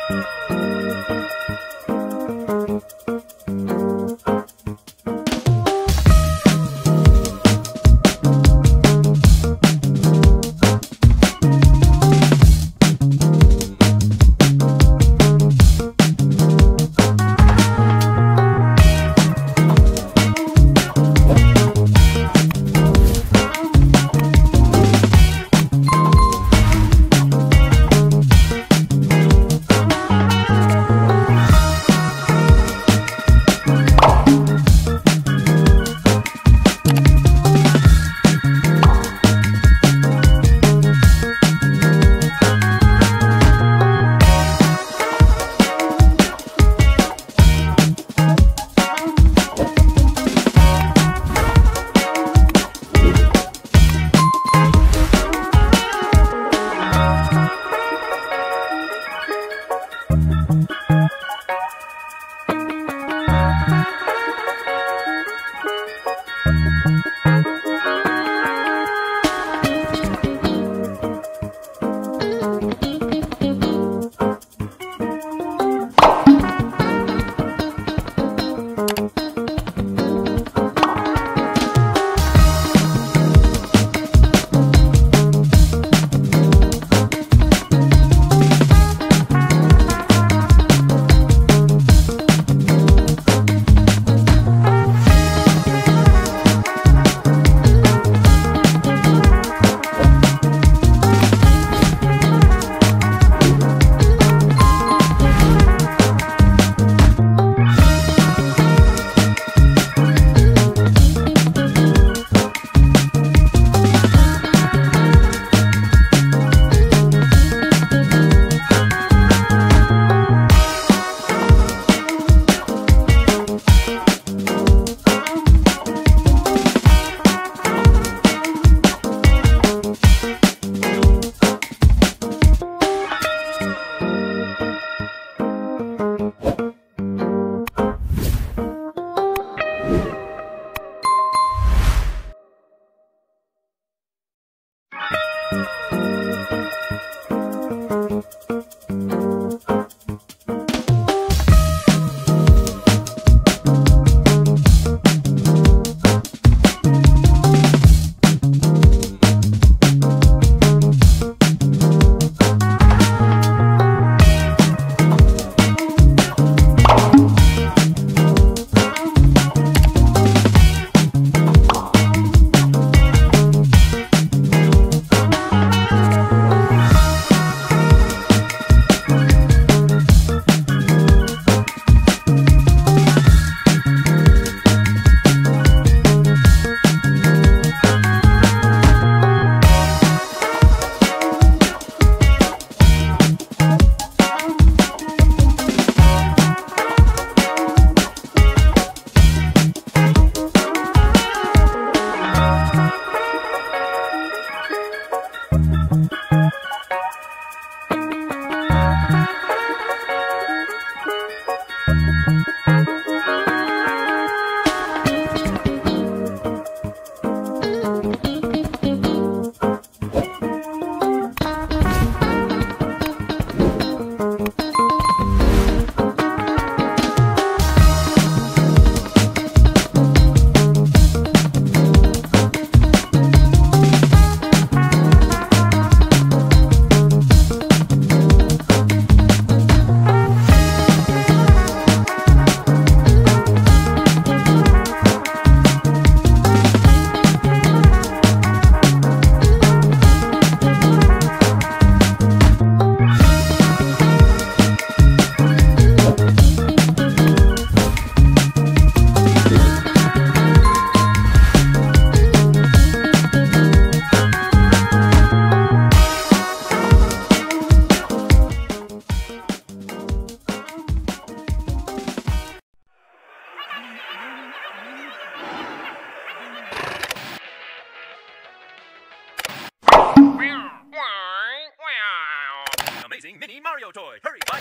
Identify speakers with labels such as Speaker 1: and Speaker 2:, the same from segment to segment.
Speaker 1: Amazing Mini Mario toy. Hurry, bud.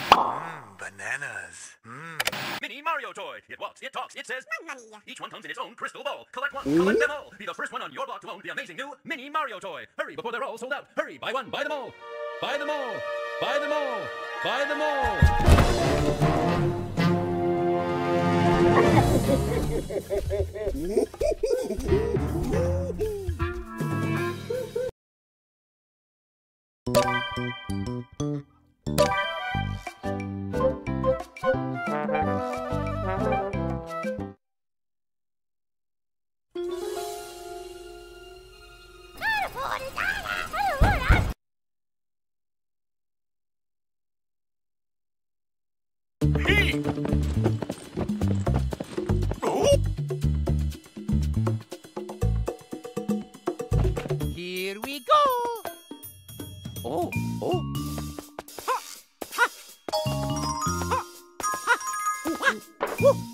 Speaker 2: Bananas.
Speaker 1: Mini Mario toy. It walks, it talks, it says
Speaker 3: money.
Speaker 1: Each one comes in its own crystal ball. Collect one, collect them all. Be the first one on your block to own the amazing new Mini Mario toy. Hurry before they're all sold out. Hurry, buy one, buy them all. Buy them all. Buy them all. Buy them all.
Speaker 3: Here we go. Oh, oh. Ha, ha. Ha, ha. Ooh, ah. Woo.